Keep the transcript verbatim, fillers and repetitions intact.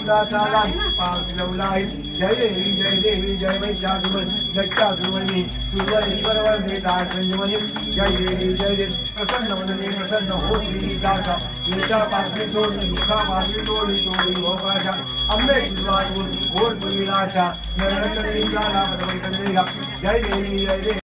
सालान पास लवलाई जय देवी जय देवी जय महिषासुर जटासुरमणि सुरवरेश्वर देता संजमणि जय देवी जय देवी प्रसन्न वदने प्रसन्न हो श्री दासा नीचा पासे तोड़ी मुखा पासे तोड़ी तोड़ी हो पाशा अम्बे गुरुवार घोर विलासा नरकली लाला जय देवी जय देवी